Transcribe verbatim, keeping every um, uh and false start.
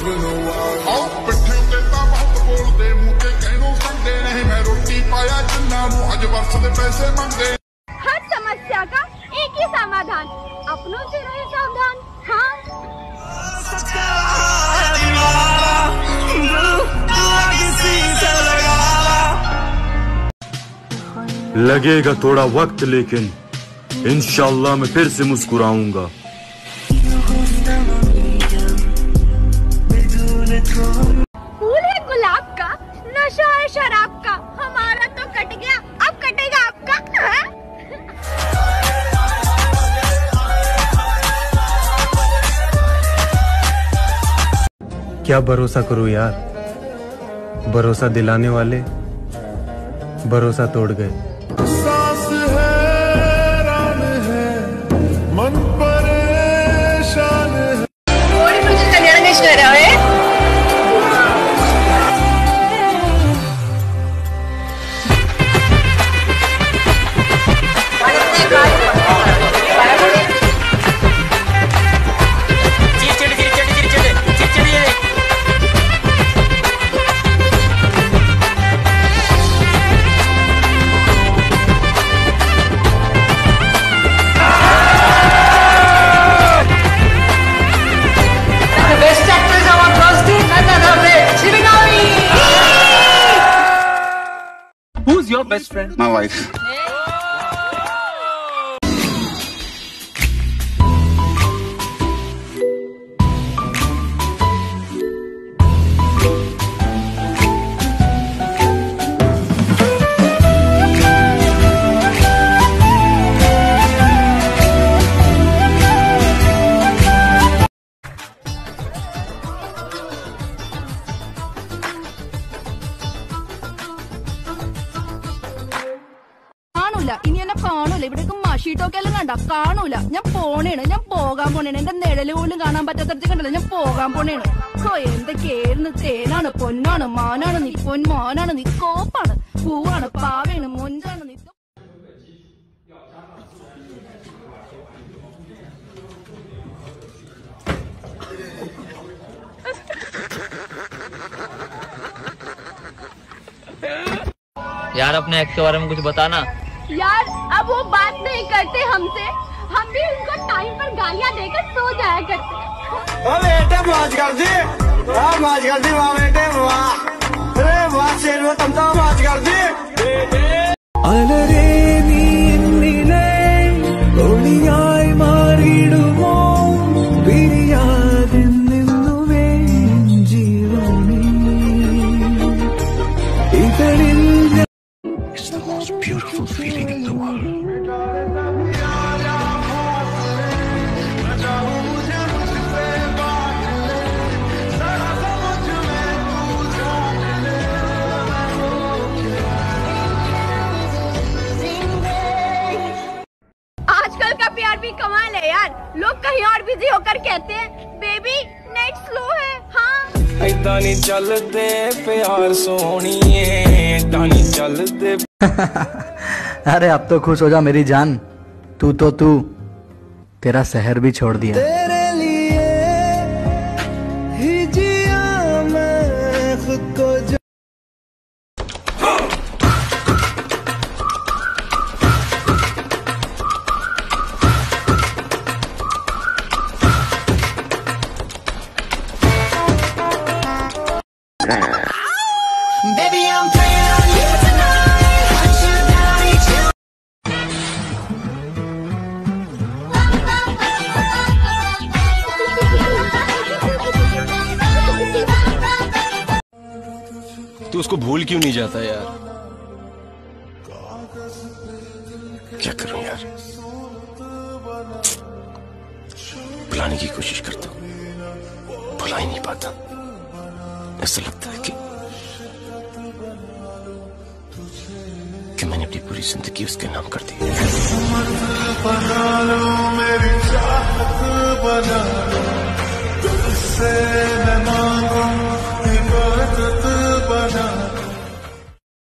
पिट्ठे उत्ते तां बहुत बोलदे मूंह ते कहणों संदे नहीं मैं रोटी पाया जिन्ना नूं अज वर्ष दे पैसे मंगदे। हर समस्या का एक ही समाधान, अपनों से रहे सावधान। हाँ लगेगा थोड़ा वक्त लेकिन इंशाअल्लाह मैं फिर से मुस्कुराऊंगा। फूल है गुलाब का, नशा है शराब का, हमारा तो कट गया अब कटेगा आपका। हाँ? क्या भरोसा करूं यार, भरोसा दिलाने वाले भरोसा तोड़ गए। सांस है रान है मन परेशान है। कोई मुझे कल्याण नहीं कर रहा है। Who's your best friend? My wife. ഇനി എന്നെ കാണൂല, ഇവിടേക്ക് മഷീട്ടൊക്കെ എല്ലാം കണ്ട കാണൂല. ഞാൻ പോണേണ്, ഞാൻ പോകാൻ പോണേണ്. എന്റെ നിഴല് പോലും കാണാൻ പറ്റാത്തടത്ത് കണ്ടല്ലോ, ഞാൻ പോകാൻ പോണേണ്. ഓ എന്തൊക്കെയായിരുന്നു, തേനാണ്, പൊന്നാണ്, മാനാണ് നീ, പൊന്മാനാണ് നീ, കോപ്പാണ്, പൂവാണ്, പാവയാണ്, മൊഞ്ചാണ് നീ. यार अपने एक्स के बारे में कुछ बताना। यार अब वो बात नहीं करते हमसे, हम भी उनको टाइम पर गालियां देकर सो जाया करते। ओ बेटे मौज कर दी, वाह मौज कर दी, वाह बेटे वाह, अरे वाह शेर तुम तो मौज कर दी। अलरे नीले ओलियाई मारिडुमो बिरियाद निन्नुवे जीवनी इतरिल। It's the most beautiful feeling in the world. आजकल का प्यार भी कमाल है यार, लोग कहीं और बिजी होकर कहते हैं बेबी नेट स्लो है। हाँ ऐदा नहीं चलते प्यार सोनिए, ऐदा नहीं चलते। अरे अब तो खुश हो जा मेरी जान, तू तो तू तेरा शहर भी छोड़ दिया। तेरे लिए ही जिया मैं खुद को जो। Baby, I'm playing on you tonight. Want you down, need you. तू उसको भूल क्यों नहीं जाता यार? क्या करूं यार, भुलाने की कोशिश करता हूं, भुला ही नहीं पाता। ऐसा लगता है कि कि मैंने अपनी पूरी जिंदगी उसके नाम कर दी। बना लो मेरी चाहत बना लो, तुझसे मैं मांगूंगा